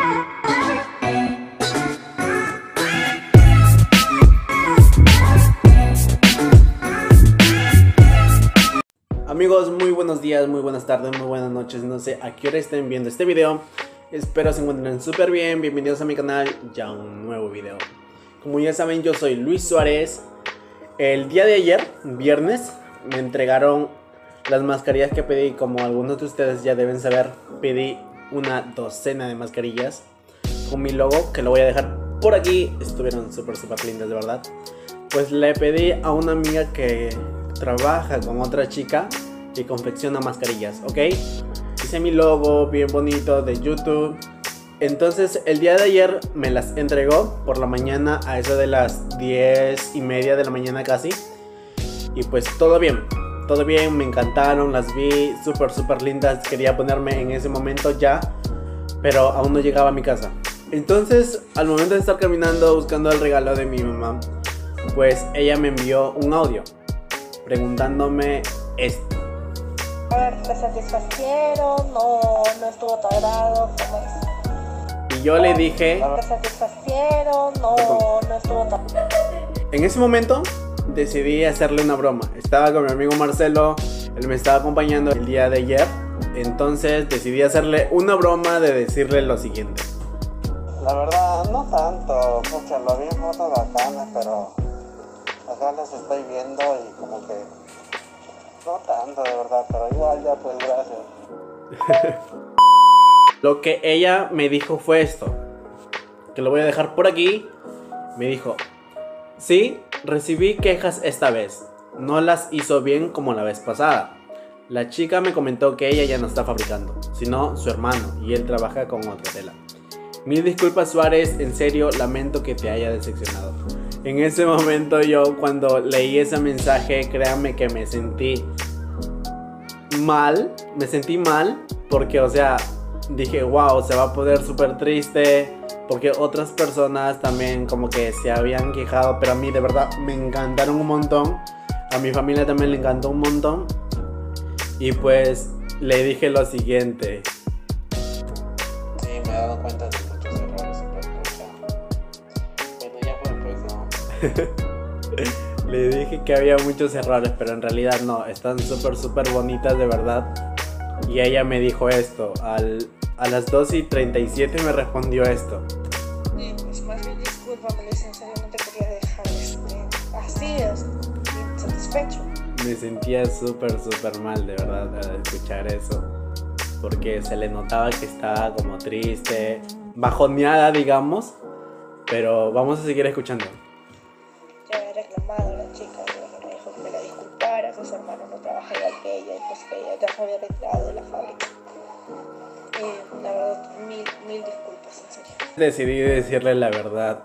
Amigos, muy buenos días, muy buenas tardes, muy buenas noches. No sé a qué hora estén viendo este video. Espero se encuentren súper bien. Bienvenidos a mi canal, ya un nuevo video. Como ya saben, yo soy Luis Suárez. El día de ayer, viernes, me entregaron las mascarillas que pedí. Como algunos de ustedes ya deben saber, pedí una docena de mascarillas con mi logo, que lo voy a dejar por aquí. Estuvieron súper lindas, de verdad. Pues le pedí a una amiga que trabaja con otra chica y confecciona mascarillas, ¿ok? Hice mi logo bien bonito de YouTube. Entonces el día de ayer me las entregó por la mañana, a eso de las 10:30 de la mañana casi. Y pues todo bien, me encantaron, las vi súper lindas. Quería ponerme en ese momento ya, pero aún no llegaba a mi casa. Entonces al momento de estar caminando buscando el regalo de mi mamá, pues ella me envió un audio preguntándome esto. A ver, ¿te satisfacieron? ¿No estuvo tu agrado? ¿Cómo es? Y yo le dije... ¿Te satisfacieron? ¿No estuvo tu agrado? En ese momento decidí hacerle una broma. Estaba con mi amigo Marcelo, él me estaba acompañando el día de ayer. Entonces decidí hacerle una broma de decirle lo siguiente. La verdad, no tanto, porque lo vi en fotos bacanas, pero acá las estoy viendo y como que no tanto, de verdad, pero igual ya pues gracias. Lo que ella me dijo fue esto, que lo voy a dejar por aquí. Me dijo: sí, recibí quejas esta vez, no las hizo bien como la vez pasada. La chica me comentó que ella ya no está fabricando, sino su hermano, y él trabaja con otra tela. Mil disculpas, Suárez, en serio lamento que te haya decepcionado. En ese momento yo, cuando leí ese mensaje, créanme que me sentí mal porque, o sea, dije, wow, se va a poner súper triste, porque otras personas también como que se habían quejado, pero a mí de verdad me encantaron un montón, a mi familia también le encantó un montón, y pues le dije lo siguiente. Sí, me he dado cuenta de muchos errores en la lucha. Bueno, ya fue pues, ¿no? Le dije que había muchos errores, pero en realidad no, están súper bonitas de verdad. Y ella me dijo esto, a las 2:37 me respondió esto. Pues más bien discúlpame, sinceramente quería dejar así, insatisfecho. Me sentía súper mal de verdad al escuchar eso, porque se le notaba que estaba como triste, bajoneada digamos, pero vamos a seguir escuchando. Ya he reclamado a la chica, me dijo que me la disculpara, que su hermano no trabaja igual que ella, y pues que ella ya se había retirado de la fábrica. La verdad, mil disculpas, en serio. Decidí decirle la verdad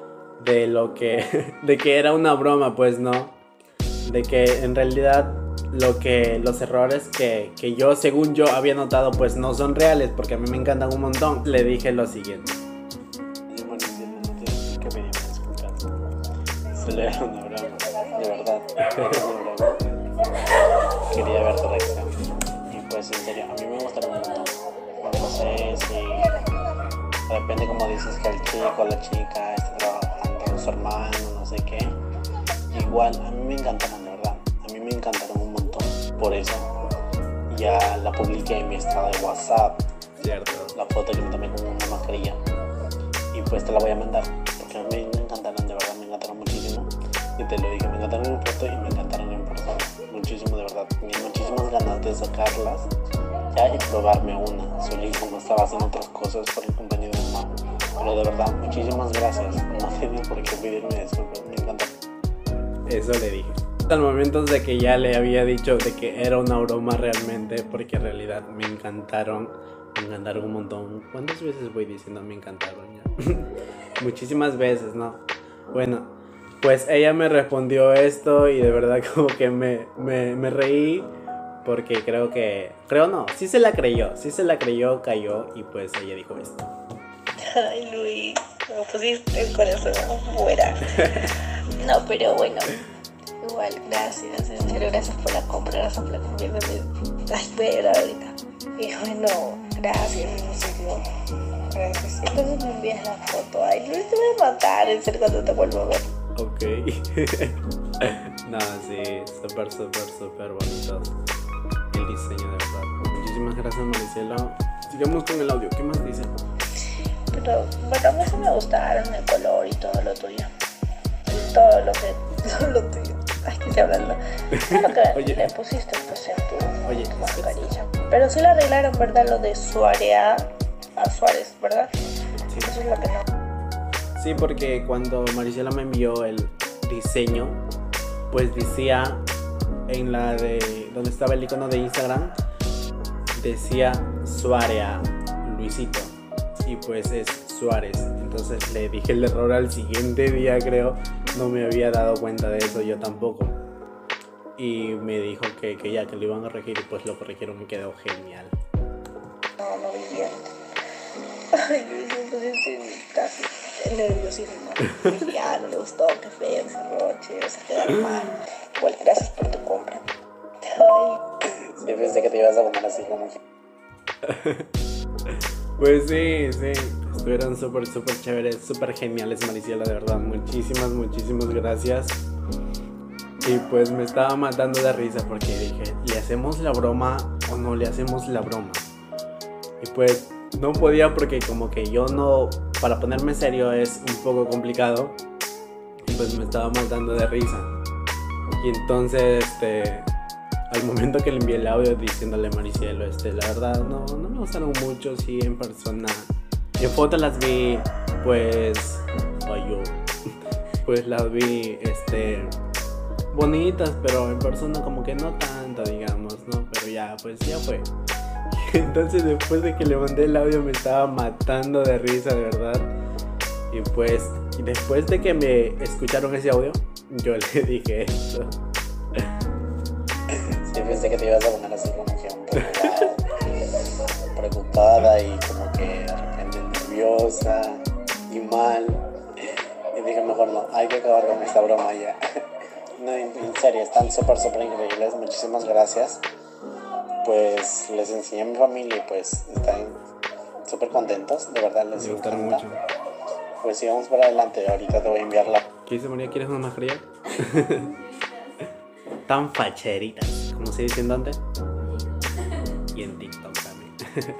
de que era una broma, pues no, de que en realidad los errores que yo, según yo, había notado, pues no son reales, porque a mí me encantan un montón. Le dije lo siguiente. Y bueno, no tienes que pedirme disculpas. Solo era una broma, de verdad. Era una broma. Quería ver tu reacción. Y pues en serio, a mí me gustaron un montón. No sé si depende, como dices, que el chico o la chica está trabajando, su hermano, no sé qué. Igual, a mí me encantaron, de verdad. A mí me encantaron un montón. Por eso ya la publiqué en mi estado de WhatsApp. Cierto. La foto que me tomé con una mascarilla. Y pues te la voy a mandar, porque a mí me encantaron, de verdad, me encantaron muchísimo. Y te lo dije, me encantaron en foto y me encantaron en persona. Muchísimo, de verdad. Tenía muchísimas ganas de sacarlas ya y probarme una. Solo que como estaba haciendo otras cosas por el cumpleaños de mamá. Pero de verdad, muchísimas gracias. No tienes por qué pedirme disculpas, me encantó. Eso le dije. Al momento de que ya le había dicho de que era una broma realmente, porque en realidad me encantaron un montón. ¿Cuántas veces voy diciendo me encantaron ya? Muchísimas veces, ¿no? Bueno, pues ella me respondió esto y de verdad como que me reí, porque sí se la creyó, cayó, y pues ella dijo esto. Ay, Luis, me pusiste el corazón fuera. No, pero bueno, igual, gracias, en serio, gracias por la compra, gracias por la confianza. Ay, voy a llorar ahorita. Y bueno, gracias, en serio. Gracias. Entonces me envías la foto. Ay, Luis, te voy a matar en serio cuando te vuelvo a ver. Ok. No, sí, súper bonito el diseño, de verdad. Muchísimas gracias, Maricielo. Sigamos con el audio. ¿Qué más dice? Pero bueno, a mí sí me gustaron el color y todo lo tuyo. Todo lo tuyo. Ay, que se hablando. Todo lo que Oye. le pusiste pues en Oye, tu mascarilla. Pero sí lo arreglaron, ¿verdad? Lo de Suárez a Suárez, ¿verdad? Sí. Eso es lo que no. Sí, porque cuando Mariciela me envió el diseño, pues decía en la de donde estaba el icono de Instagram, decía Suárez a Luisito y pues es Suárez. Entonces le dije el error al siguiente día, creo. No me había dado cuenta de eso, yo tampoco. Y me dijo que ya que lo iban a corregir y pues lo corrigieron, me quedó genial. No vi bien. Ay, Luis, me pusiste casi el nerviosismo. Ya no le gustó, qué feo ese roche, vas a quedar mal. Igual, gracias por tu compra. Ay. Sí, pensé que te ibas a poner así como que... Pues sí, estuvieron súper chéveres, súper geniales, Mariciela, de verdad, muchísimas gracias. Y pues me estaba matando de risa porque dije, ¿le hacemos la broma o no le hacemos la broma? Y pues no podía porque como que yo no, para ponerme serio es un poco complicado. Y pues me estaba matando de risa. Y entonces, al momento que le envié el audio diciéndole a Maricielo, la verdad no me gustaron mucho, sí, en persona. En foto las vi, pues, pues las vi, bonitas, pero en persona como que no tanto, digamos, ¿no? Pero ya, pues ya fue. Entonces después de que le mandé el audio me estaba matando de risa, de verdad. Y pues, después de que me escucharon ese audio, yo le dije esto. Sí, pensé que te ibas a poner así como que un poco preocupada y como que de repente nerviosa y mal. Y dije, mejor no, hay que acabar con esta broma ya. No, en serio, están súper increíbles. Muchísimas gracias. Pues les enseñé a mi familia y pues están súper contentos. De verdad les Me gustaron encanta. mucho. Pues sí, vamos para adelante. Ahorita te voy a enviar la... ¿Qué dice María? ¿Quieres una mascarilla? Tan facheritas, como se dice en Dante. Y en TikTok también.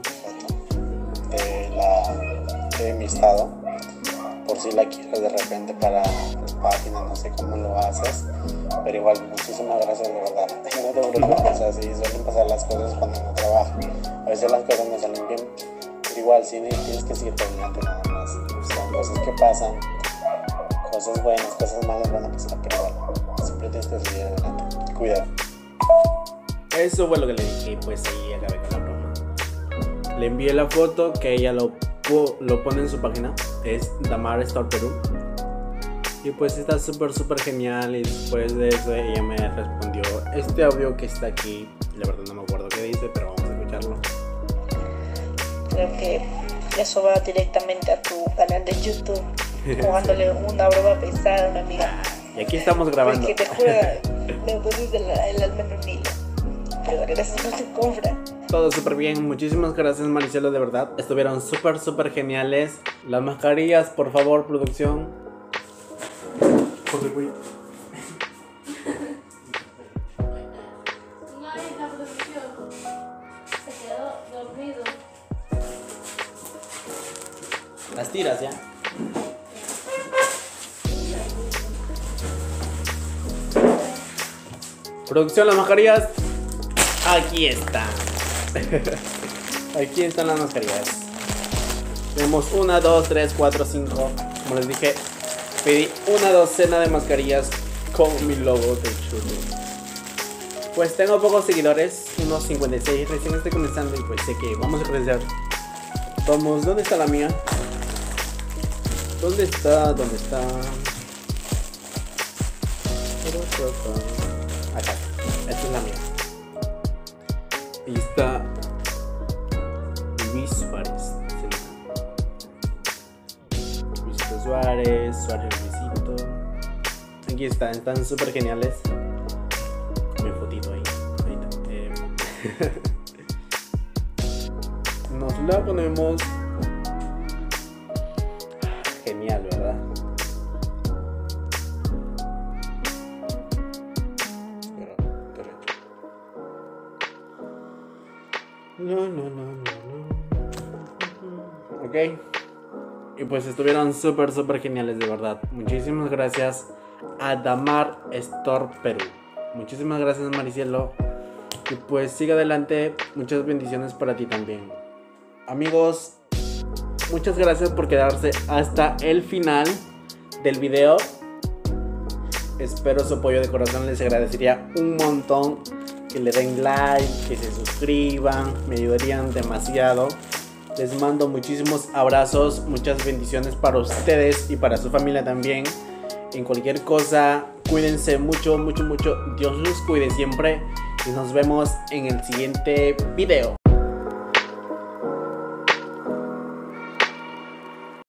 de mi estado, por si la quieres de repente para las páginas, no sé cómo lo haces, pero igual muchísimas gracias, de verdad. No te preocupes, así suelen pasar las cosas cuando uno trabaja. A veces las cosas no salen bien, pero igual sí tienes que seguir adelante nada más. Son cosas que pasan, cosas buenas, cosas malas van a pasar, pero igual siempre tienes que seguir adelante. Cuidado. Eso fue lo que le dije y pues ahí acabé con la broma. Le envié la foto que ella lo pone en su página, es Damar Store Perú. Y pues está súper genial. Y después de eso ella me respondió este audio que está aquí. La verdad no me acuerdo qué dice, pero vamos a escucharlo. Creo que eso va directamente a tu canal de YouTube, jugándole una broma pesada a una amiga. Y aquí estamos grabando. Es que te juro, me pusiste el alma en un hilo. Pero gracias por tu compra. Todo súper bien, muchísimas gracias Maricielo, de verdad. Estuvieron súper geniales. Las mascarillas, por favor, producción. Joder, güey. No hay la producción. Se quedó dormido. Las tiras ya. Producción, las mascarillas. Aquí están. Aquí están las mascarillas. Tenemos 1, 2, 3, 4, 5. Como les dije, pedí una docena de mascarillas con mi logo de Churro. Pues tengo pocos seguidores, unos 56. Recién estoy comenzando y pues sé que vamos a crecer. Vamos, ¿dónde está la mía? ¿Dónde está? Acá. Esta es la mía. Ahí está Luis Suárez. Luisito Suárez Luisito. Aquí están súper geniales. Con mi fotito ahí. Ahí está. Nos la ponemos ¿ok? Y pues estuvieron súper geniales, de verdad. Muchísimas gracias a Damar Store Perú. Muchísimas gracias, Maricielo. Y pues sigue adelante. Muchas bendiciones para ti también. Amigos, muchas gracias por quedarse hasta el final del video. Espero su apoyo de corazón. Les agradecería un montón que le den like, que se suscriban. Me ayudarían demasiado. Les mando muchísimos abrazos, muchas bendiciones para ustedes y para su familia también. En cualquier cosa, cuídense mucho. Dios los cuide siempre. Y nos vemos en el siguiente video.